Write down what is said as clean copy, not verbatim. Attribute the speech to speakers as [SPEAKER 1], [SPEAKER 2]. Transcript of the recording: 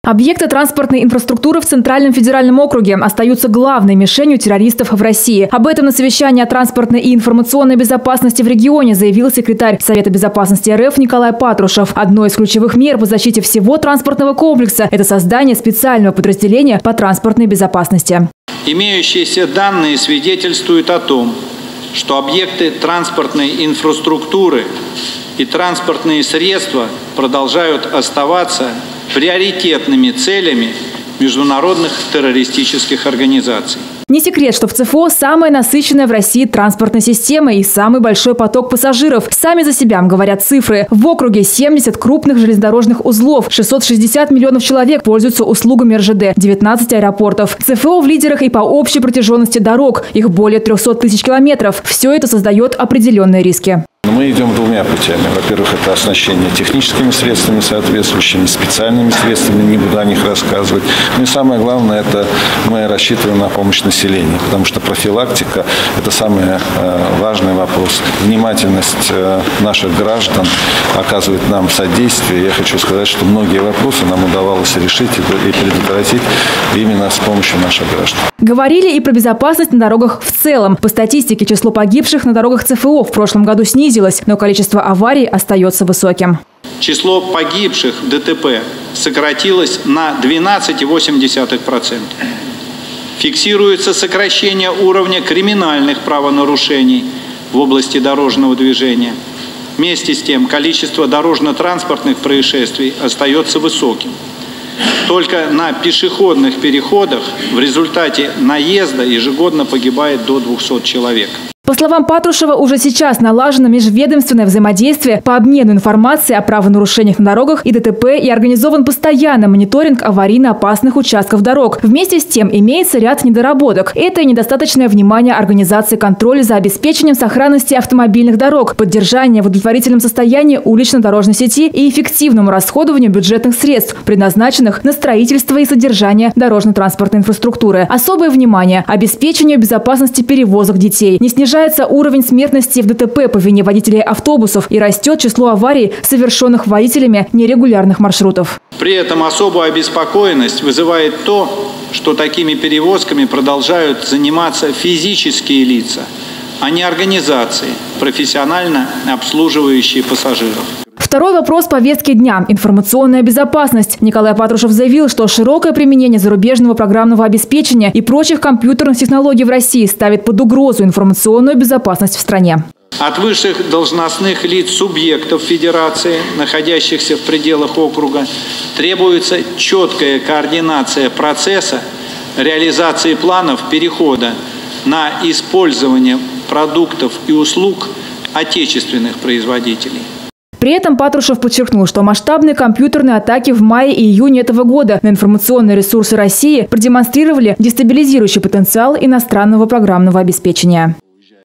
[SPEAKER 1] Объекты транспортной инфраструктуры в Центральном федеральном округе остаются главной мишенью террористов в России. Об этом на совещании о транспортной и информационной безопасности в регионе заявил секретарь Совета безопасности РФ Николай Патрушев. Одной из ключевых мер по защите всего транспортного комплекса – это создание специального подразделения по транспортной безопасности.
[SPEAKER 2] Имеющиеся данные свидетельствуют о том, что объекты транспортной инфраструктуры и транспортные средства продолжают оставаться приоритетными целями международных террористических организаций.
[SPEAKER 1] Не секрет, что в ЦФО самая насыщенная в России транспортная система и самый большой поток пассажиров. Сами за себя говорят цифры. В округе 70 крупных железнодорожных узлов, 660 миллионов человек пользуются услугами РЖД, 19 аэропортов. ЦФО в лидерах и по общей протяженности дорог. Их более 300 тысяч километров. Все это создает определенные риски.
[SPEAKER 3] Мы идем двумя путями. Во-первых, это оснащение техническими средствами соответствующими, специальными средствами, не буду о них рассказывать. Ну и самое главное, это мы рассчитываем на помощь населению, потому что профилактика – это самый важный вопрос. Внимательность наших граждан оказывает нам содействие. Я хочу сказать, что многие вопросы нам удавалось решить и предотвратить именно с помощью наших граждан.
[SPEAKER 1] Говорили и про безопасность на дорогах в целом. По статистике, число погибших на дорогах ЦФО в прошлом году снизилось, но количество аварий остается высоким.
[SPEAKER 2] Число погибших в ДТП сократилось на 12,8%. Фиксируется сокращение уровня криминальных правонарушений в области дорожного движения. Вместе с тем, количество дорожно-транспортных происшествий остается высоким. Только на пешеходных переходах в результате наезда ежегодно погибает до 200 человек.
[SPEAKER 1] По словам Патрушева, уже сейчас налажено межведомственное взаимодействие по обмену информацией о правонарушениях на дорогах и ДТП и организован постоянный мониторинг аварийно опасных участков дорог. Вместе с тем имеется ряд недоработок. Это и недостаточное внимание организации контроля за обеспечением сохранности автомобильных дорог, поддержание в удовлетворительном состоянии улично-дорожной сети и эффективному расходованию бюджетных средств, предназначенных на строительство и содержание дорожно-транспортной инфраструктуры. Особое внимание – обеспечению безопасности перевозок детей. Не снижается уровень смертности в ДТП по вине водителей автобусов и растет число аварий, совершенных водителями нерегулярных маршрутов.
[SPEAKER 2] При этом особую обеспокоенность вызывает то, что такими перевозками продолжают заниматься физические лица, а не организации, профессионально обслуживающие пассажиров.
[SPEAKER 1] Второй вопрос повестки дня – информационная безопасность. Николай Патрушев заявил, что широкое применение зарубежного программного обеспечения и прочих компьютерных технологий в России ставит под угрозу информационную безопасность в стране.
[SPEAKER 2] От высших должностных лиц субъектов Федерации, находящихся в пределах округа, требуется четкая координация процесса реализации планов перехода на использование продуктов и услуг отечественных производителей.
[SPEAKER 1] При этом Патрушев подчеркнул, что масштабные компьютерные атаки в мае и июне этого года на информационные ресурсы России продемонстрировали дестабилизирующий потенциал иностранного программного обеспечения.